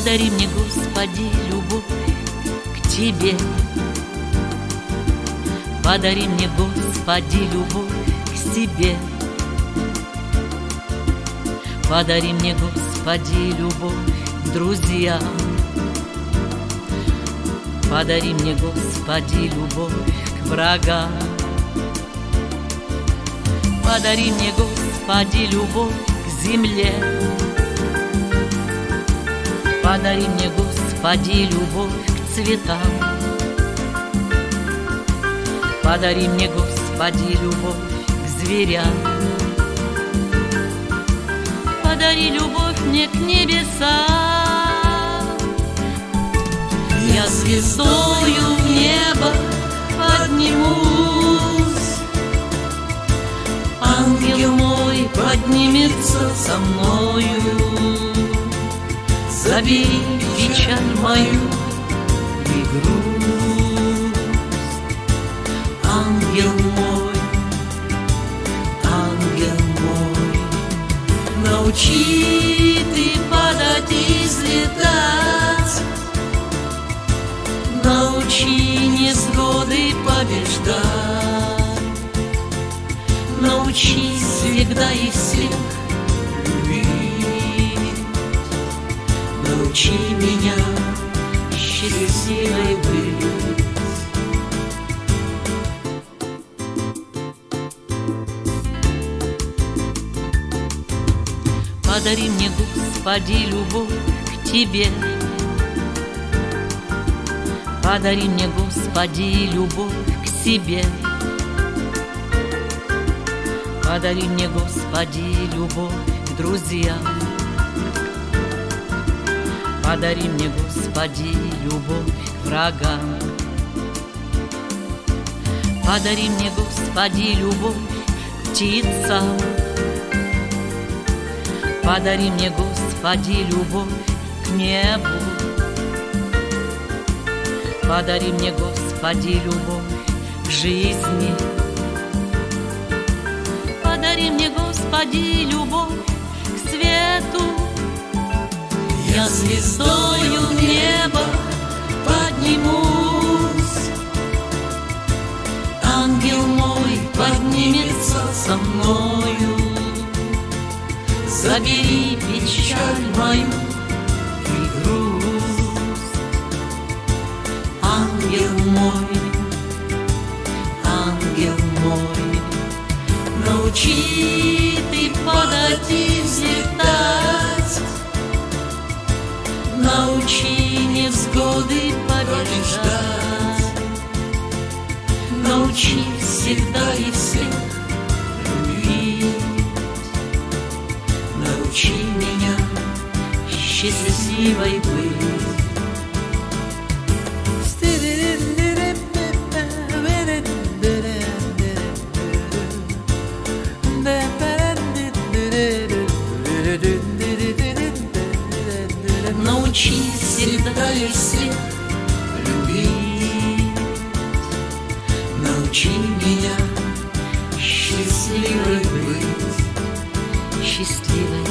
Подари мне, Господи, любовь к Тебе. Подари мне, Господи, любовь к себе. Подари мне, Господи, любовь к друзьям. Подари мне, Господи, любовь к врагам. Подари мне, Господи, любовь к земле. Подари мне, Господи, любовь к цветам. Подари мне, Господи, любовь к зверям. Подари любовь мне к небесам. Я звездою в небо поднимусь, ангел мой поднимется со мною. Забери печаль мою и грусть, ангел мой, научи ты падать и взлетать, научи невзгоды побеждать, научи всегда и всех любить, научи меня счастливой быть. Подари мне, Господи, любовь к Тебе. Подари мне, Господи, любовь к себе. Подари мне, Господи, любовь к друзьям. Подари мне, Господи, любовь к врагам. Подари мне, Господи, любовь к птицам. Подари мне, Господи, любовь к небу. Подари мне, Господи, любовь к жизни. Подари мне, Господи, любовь к свету. Я звездою в небо поднимусь, ангел мой поднимется со мною. Забери печаль мою и грусть, ангел мой, научи ты падать и взлетать, научи невзгоды побеждать, научи всегда и всех любить. Научи меня счастливой быть. Научи всегда и всех любить. Научи меня счастливой быть. Счастливой.